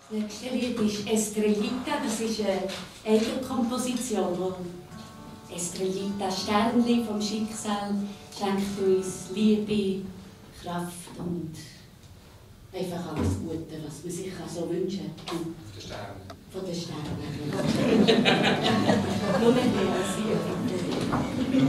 Das nächste Lied ist Estrellita, das ist eine Eigenkomposition. Estrellita, Sternli vom Schicksal, schenkt uns Liebe, Kraft und einfach alles Gute, was man sich so wünschen kann. Von den Sternen. Nur nicht realisiert.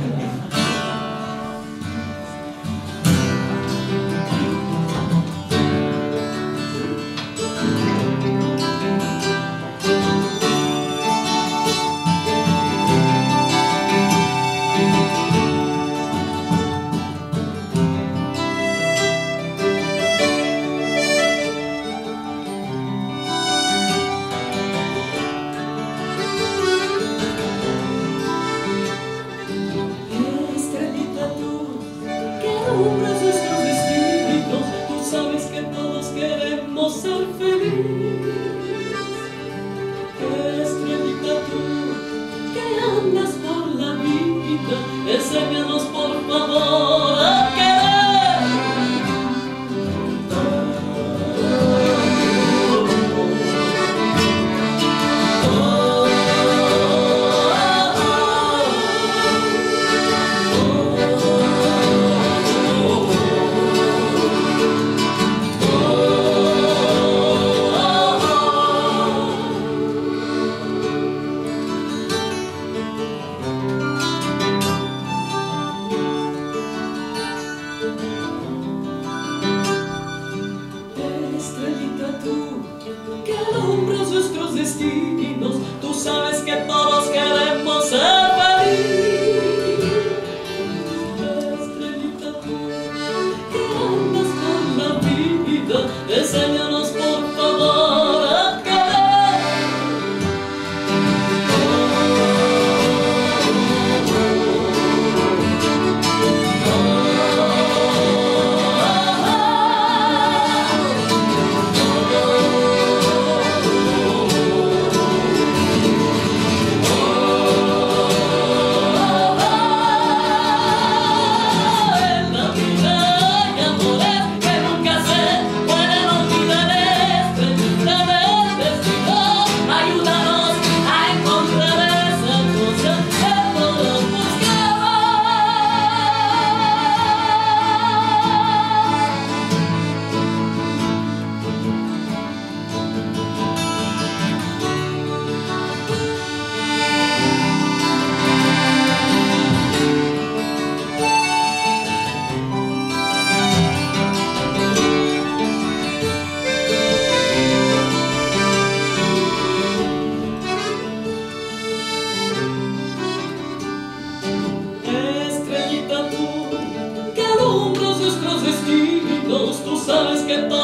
Enséñanos por favor a querer. Estrellita tú, que alumbras nuestros destinos, tú sabes que todos queremos ser felices. Estrellita tú, que andas por la vida, enséñanos por favor a querer. Tú sabes que todo